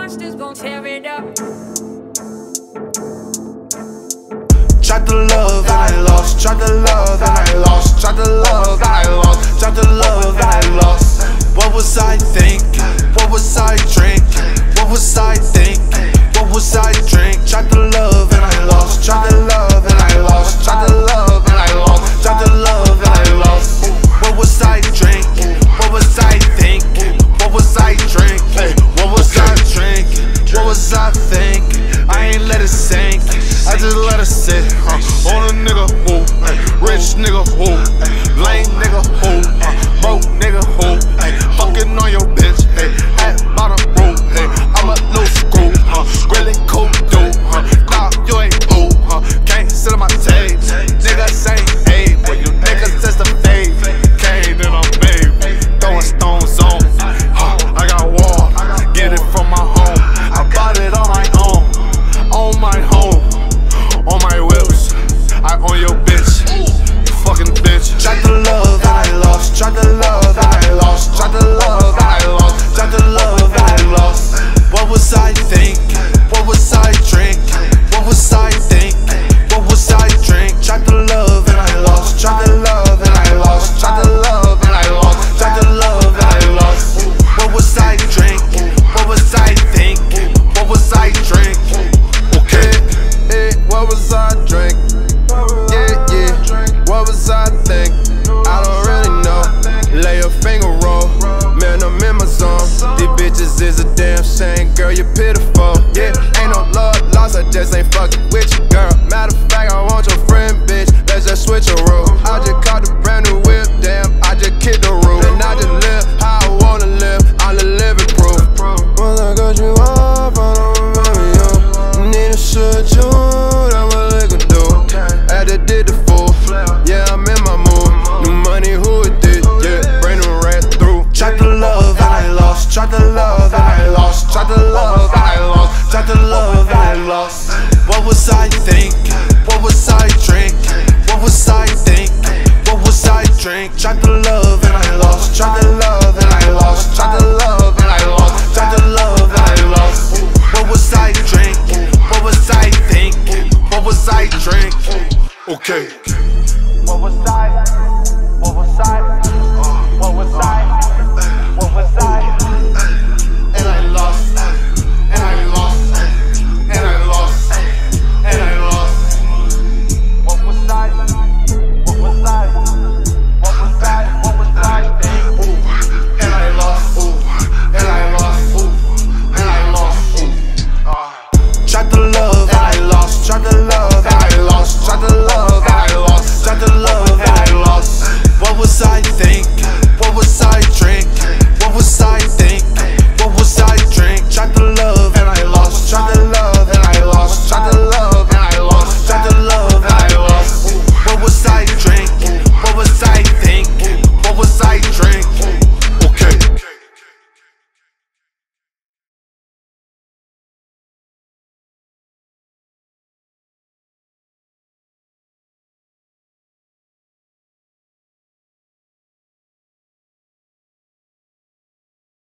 monsters gon' tear it up. Tried to love and I lost, tried to love and I lost, tried to love and I lost, tried to love and I lost. What was I thinking? What was I drinking? What was I thinking? What was I drinking? Tried to love and I lost, tried to love and I lost, tried to love and I lost, tried to love and I lost. What was I drinking? What was I thinking? What was I drinking? What was I drinking? What was I thinking? I ain't let it sink, I just let it sit. On a nigga who, rich nigga who, lame nigga who, broke nigga who.